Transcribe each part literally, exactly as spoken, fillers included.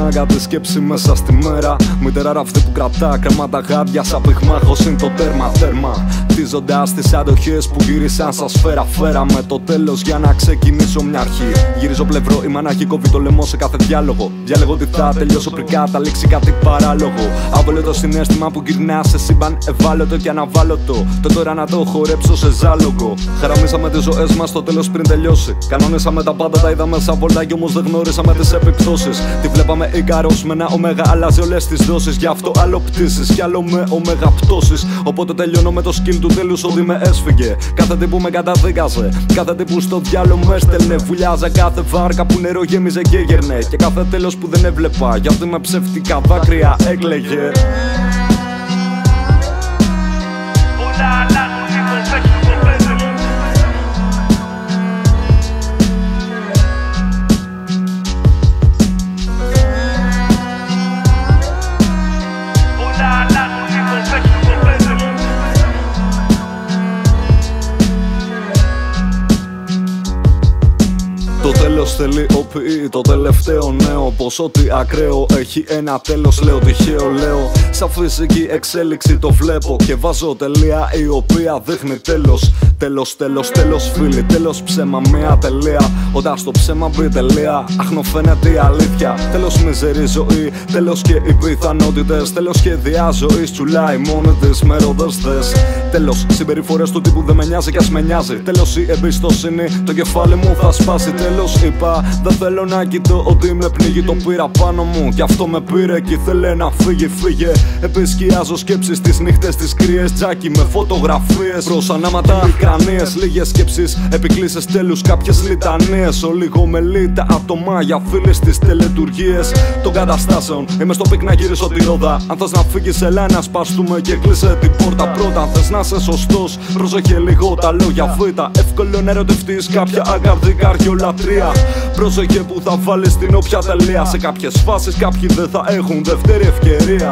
μάγκα τη σκέψη μέσα στη μέρα. Μητέρα ραφτή που κρατά κρεμάτα γάντια σαν πυγμάχος είναι το τέρμα τέρμα. Χτίζοντας τις αντοχές που γύρισαν σαν σφαίρα φέρα. Με το τέλος για να ξεκινήσω μια αρχή. Γυρίζω πλευρό, η μανάχη κόβει το λαιμό σε κάθε διάλογο. Διάλεγω ότι θα τελειώσω πριν καταλήξει κάτι παράλογο. Άβολο το συνέστημα που γυρνά σε σύμπαν ευάλωτο και αναβάλλωτο. Το τώρα να το χορέψω σε ζάλογο. Χαραμίσαμε τις ζωές μας στο τέλος πριν τελειώσει. Κανόνισαμε τα πάντα, τα είδαμε σαν βολτάκι, όμως δεν γνώρισαμε τις επιπτώσεις. Τη βλέπαμε ικαρός με ένα ωμέγα, αλλάζει όλες τις δόσεις. Γι' αυτό άλλο πτήσεις κι άλλο με ωμέγα πτώσεις. Οπότε τελειώνω με το σκύλ του τέλους ότι με έσφυγε. Κάθε τι που με καταδίκαζε, κάθε τι που στο διάλο με έστελνε. Βουλιάζα κάθε βάρκα που νερό γέμιζε και γέρνε. Και κάθε τέλος που δεν έβλεπα, γιατί με ψεύτικα δάκρυα έκλαιγε. Το τέλος τελειοποιεί το τελευταίο νέο. Πως ό,τι ακραίο έχει ένα τέλος, λέω τυχαίο, λέω. Σαν φυσική εξέλιξη το βλέπω και βάζω τελεία η οποία δείχνει τέλος. Τέλος, τέλος, τέλος φίλοι, τέλος ψέμα, μία τελεία. Όταν στο ψέμα μπει τελεία, αχνοφαίνεται η αλήθεια. Τέλος μιζερή ζωή, τέλος και οι πιθανότητες. Τέλος σχεδιά ζωής, τσουλάει μόνο τις μεροδεστές. Τέλος συμπεριφορές του τύπου δεν με νοιάζει κι ας με νοιάζει. Τέλος η εμπιστοσύνη, το κεφάλι μου θα σπάσει. Τέλος είπα, δεν θέλω να κοιτώ ότι με πνίγει, το πήρα πάνω μου κι αυτό με πήρε κι ήθελε να φύγει, φύγε. Επισκιάζω σκέψεις τις νύχτες τις κρύες, τζάκι με φωτογραφίες. Προς ανάματα μηχανίες, λίγες σκέψεις, επικλήσεις τέλους, κάποιες λιτανίες. Ολίγο μελίτα άτομα για φίλες τις τελετουργίες των καταστάσεων. Είμαι στο πικ να γυρίσω τη ρόδα. Αν θες να φύγεις έλα να σπαστούμε και κλείσε την πόρτα πρώτα. Αν θες να είσαι σωστός, πρόσεχε λίγο τα λόγια βήτα. Εύκολο να ερωτευτείς κάποια αγκαρδή καρδιολατρεία. Πρόσεχε που θα βάλεις την όποια τελεία. Σε κάποιες φάσεις κάποιοι δεν θα έχουν δεύτερη ευκαιρία.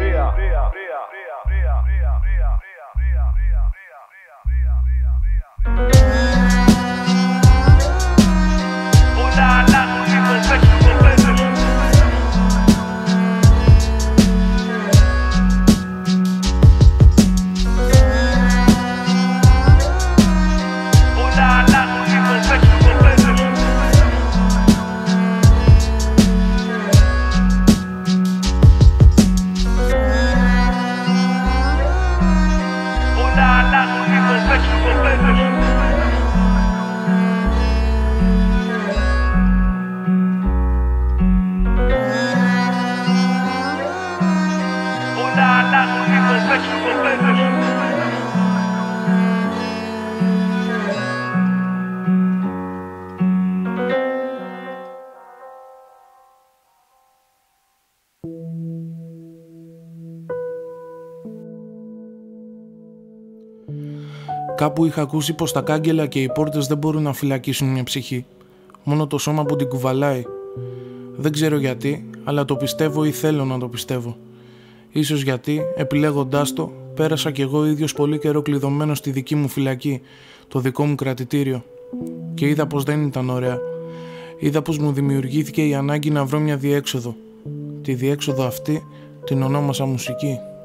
Κάπου είχα ακούσει πως τα κάγκελα και οι πόρτες δεν μπορούν να φυλακίσουν μια ψυχή. Μόνο το σώμα που την κουβαλάει. Δεν ξέρω γιατί, αλλά το πιστεύω ή θέλω να το πιστεύω. Ίσως γιατί, επιλέγοντάς το, πέρασα κι εγώ ίδιος πολύ καιρό κλειδωμένο στη δική μου φυλακή, το δικό μου κρατητήριο. Και είδα πως δεν ήταν ωραία. Είδα πως μου δημιουργήθηκε η ανάγκη να βρω μια διέξοδο. Τη διέξοδο αυτή την ονόμασα μουσική.